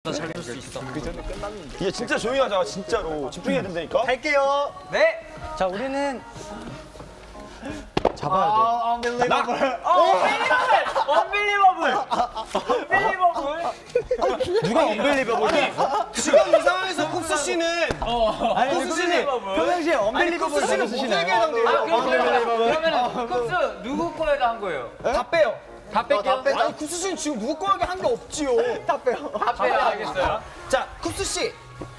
잘할 수 있어. 그 전에 끝났는데. 얘 진짜 조용히 하자. 진짜로 집중해야 된다니까. 할게요. 네. 자, 우리는 잡아야 돼. Unbelievable. 누가 언빌리버블이야? 지금 이 상황에서 쿱스 씨는 아니, 쿱스 씨는 평상시에 언빌리버블 자주 쓰시나요? 그러면 쿱스 누구 거에다 한 거예요? 다 빼요. 다 뺄게요. 아니 쿱스 씨는 지금 누구 거 하게 한 게 없지요. 다 빼요. 다 빼야 알겠어요. 자, 쿱스 씨